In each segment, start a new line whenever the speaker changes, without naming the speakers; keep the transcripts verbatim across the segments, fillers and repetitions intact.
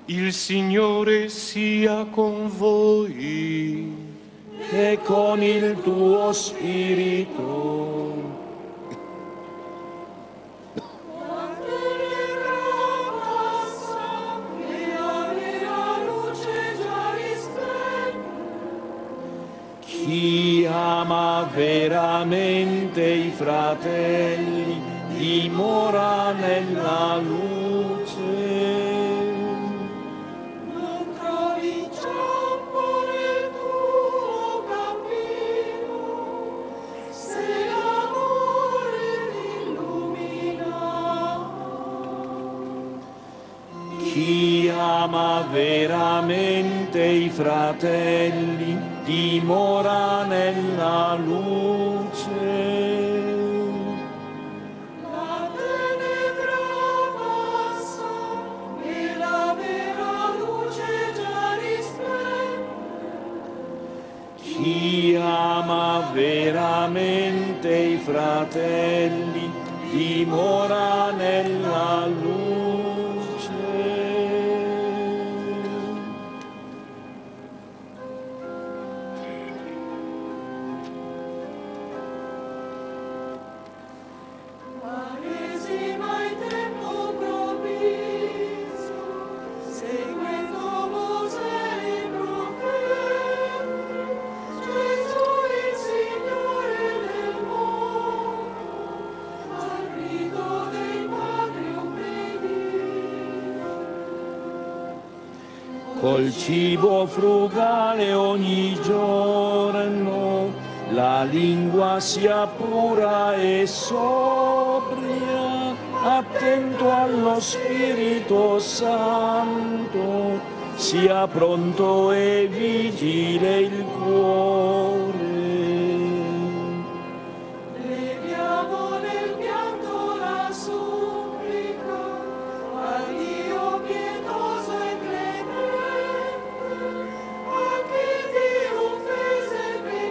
Il Signore sia con voi.
E con il tuo spirito. Chi ama veramente i fratelli dimora nella luce. Chi ama veramente i fratelli dimora nella luce.
La tenebra passa e la vera luce già risplende.
Chi ama veramente i fratelli dimora nella luce. Col cibo frugale ogni giorno, la lingua sia pura e sobria, attento allo Spirito Santo, sia pronto e vigile il cuore.
Leviamo nel pianto la supplica a Dio pietoso e clemente, a chi ti offese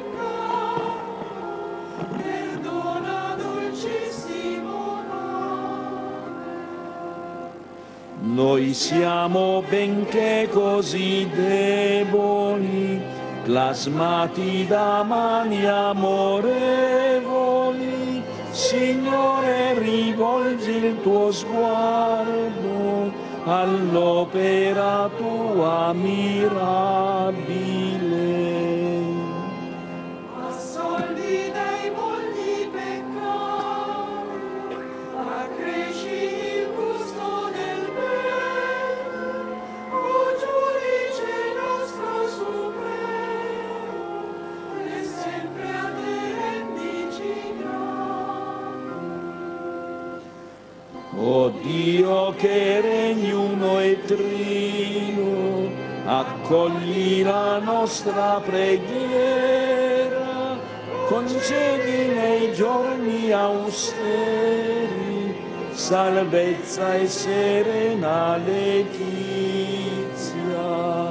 peccato, perdona dolcissimo Padre.
Noi siamo benché così deboli, plasmati da mani amorevoli, Signore, rivolgi il tuo sguardo all'opera tua mirabile.
Assolvi dai molti peccati, accresci il gusto del bene, o giudice nostro supremo, e sempre a te rendici grazie.
O Dio che regni uno e trino, accogli la nostra preghiera, concedi nei giorni austeri salvezza e serena letizia.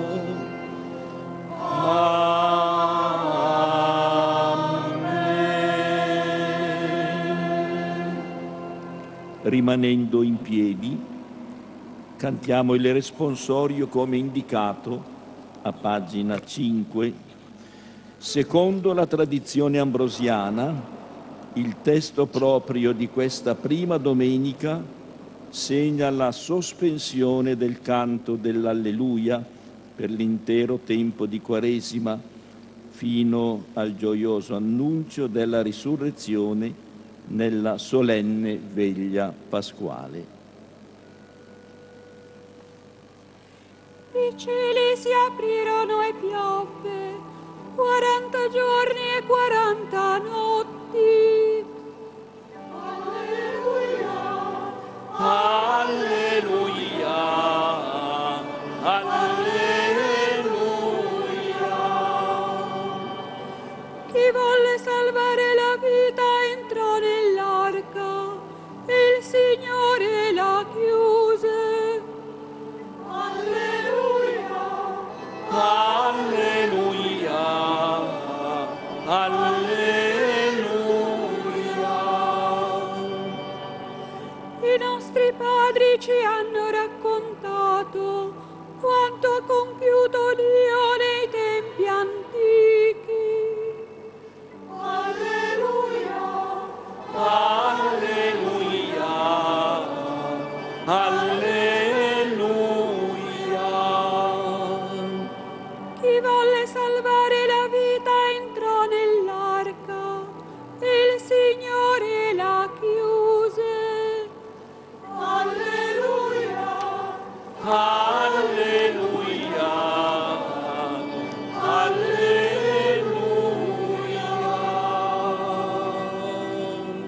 Amen. Rimanendo in piedi, cantiamo il responsorio come indicato a pagina cinque. Secondo la tradizione ambrosiana, il testo proprio di questa prima domenica segna la sospensione del canto dell'Alleluia per l'intero tempo di Quaresima fino al gioioso annuncio della risurrezione nella solenne veglia pasquale.
I cieli si aprirono e piovve, quaranta giorni e quaranta notti.
Alleluia,
Alleluia, alleluia.
Chi volle salvare la vita entrò nell'arca e il Signore la chiuse.
alleluia,
Alleluia, alleluia.
raccontato quanto ha compiuto Dio nei tempi antichi.
Alleluia,
Alleluia, alleluia.
Chi volle salvare la vita entrò nell'arca, il Signore la chiuse.
alleluia,
Alleluia, alleluia.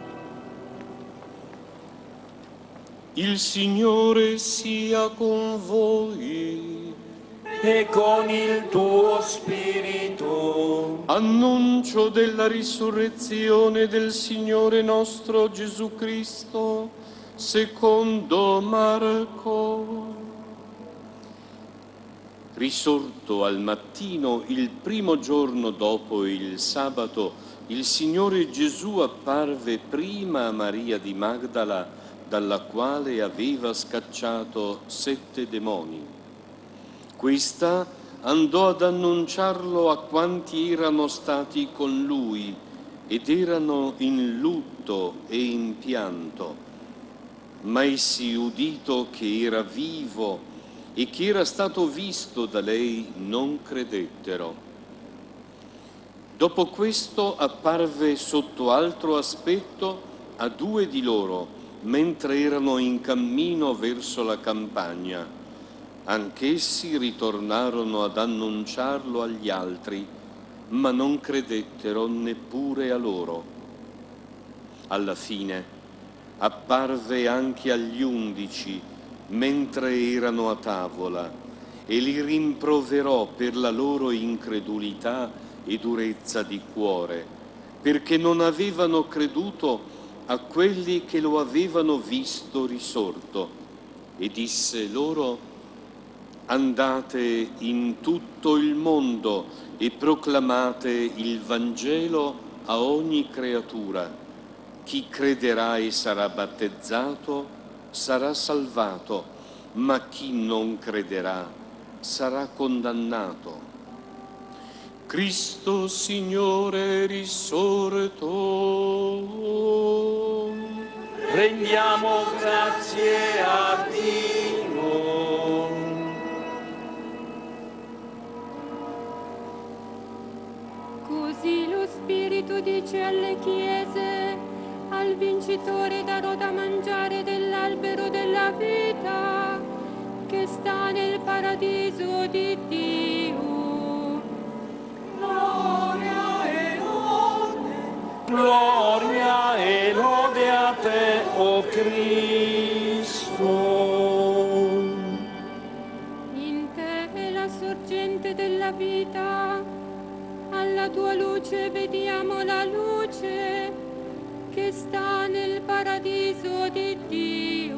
Il Signore sia con voi.
E con il tuo spirito.
Annuncio della risurrezione del Signore nostro Gesù Cristo, secondo Marco. Risorto al mattino, il primo giorno dopo il sabato, il Signore Gesù apparve prima a Maria di Magdala, dalla quale aveva scacciato sette demoni. Questa andò ad annunciarlo a quanti erano stati con lui ed erano in lutto e in pianto. Ma essi, udito che era vivo e che era stato visto da lei, non credettero. Dopo questo apparve sotto altro aspetto a due di loro, mentre erano in cammino verso la campagna. Anch'essi ritornarono ad annunciarlo agli altri, ma non credettero neppure a loro. Alla fine apparve anche agli undici, mentre erano a tavola, e li rimproverò per la loro incredulità e durezza di cuore, perché non avevano creduto a quelli che lo avevano visto risorto. E disse loro: andate in tutto il mondo e proclamate il Vangelo a ogni creatura. Chi crederà e sarà battezzato sarà salvato, ma chi non crederà sarà condannato. Cristo Signore è risorto.
Rendiamo grazie a Dio.
Così lo Spirito dice alle chiese: al vincitore darò da mangiare dell'albero della vita che sta nel paradiso di Dio.
gloria e lode,
Gloria e lode a te, o Cristo.
In te è la sorgente della vita, alla tua luce vediamo la luce che sta nel paradiso di Dio.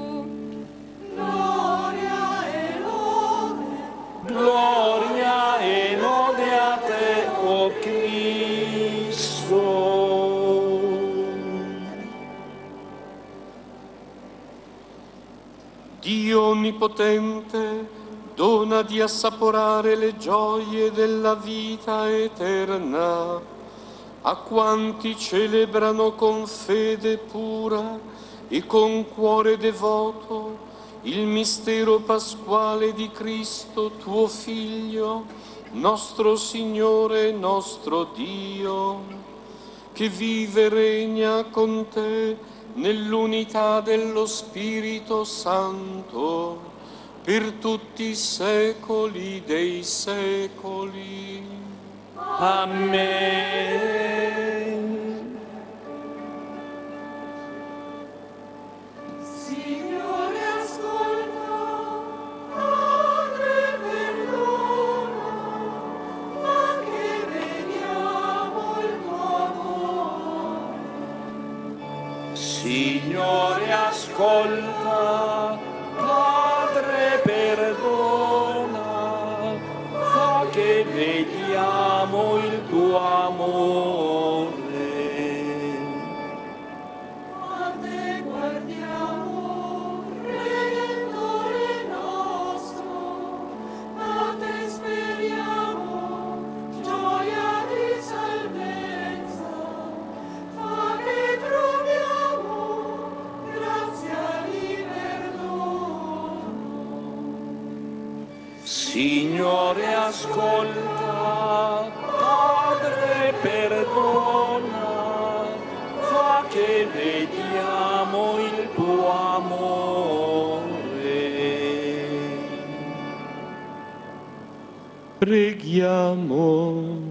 gloria e lode,
Gloria e lode a te, o Cristo.
Dio Onnipotente dona di assaporare le gioie della vita eterna a quanti celebrano con fede pura e con cuore devoto il mistero pasquale di Cristo, tuo Figlio, nostro Signore e nostro Dio, che vive e regna con te nell'unità dello Spirito Santo, per tutti i secoli dei secoli.
Amen.
Signore ascolta, Padre perdona, fa che vediamo il tuo amore.
Signore, ascolta, Padre, perdona, fa che vediamo il tuo amore. Signore, ascolta. Padre, perdona. Fa che vediamo il tuo amore.
Preghiamo.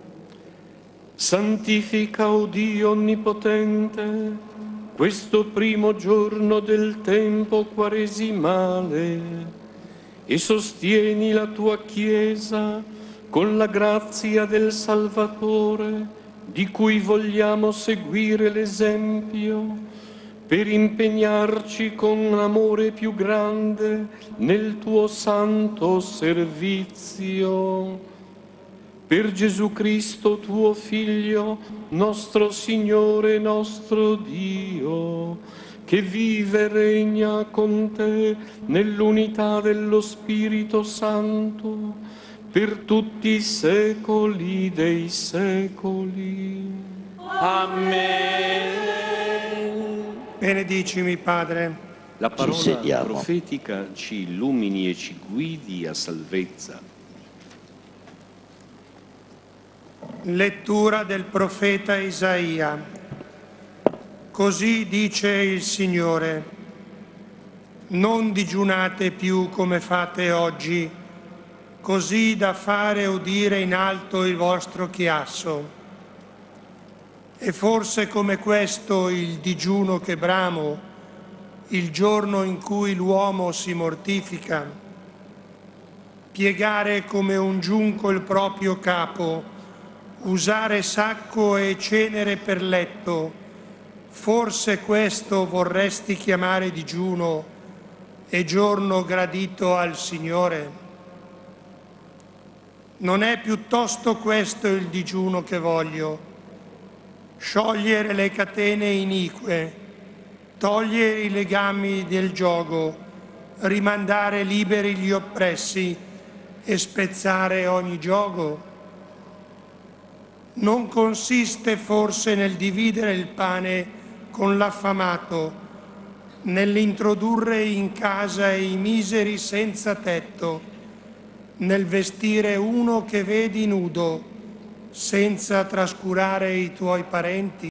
Santifica, o Dio onnipotente, questo primo giorno del tempo quaresimale e sostieni la tua Chiesa con la grazia del Salvatore, di cui vogliamo seguire l'esempio, per impegnarci con amore più grande nel tuo santo servizio. Per Gesù Cristo, tuo Figlio, nostro Signore e nostro Dio, che vive e regna con te nell'unità dello Spirito Santo, per tutti i secoli dei secoli.
Amen.
Benedicimi, Padre.
La parola
sediamo.
profetica ci illumini e ci guidi a salvezza.
Lettura del profeta Isaia. Così dice il Signore: non digiunate più come fate oggi, così da fare udire in alto il vostro chiasso. E forse come questo il digiuno che bramo, il giorno in cui l'uomo si mortifica? Piegare come un giunco il proprio capo, usare sacco e cenere per letto, forse questo vorresti chiamare digiuno e giorno gradito al Signore? Non è piuttosto questo il digiuno che voglio: sciogliere le catene inique, togliere i legami del giogo, rimandare liberi gli oppressi e spezzare ogni giogo? Non consiste forse nel dividere il pane con l'affamato, nell'introdurre in casa i miseri senza tetto, nel vestire uno che vedi nudo, senza trascurare i tuoi parenti?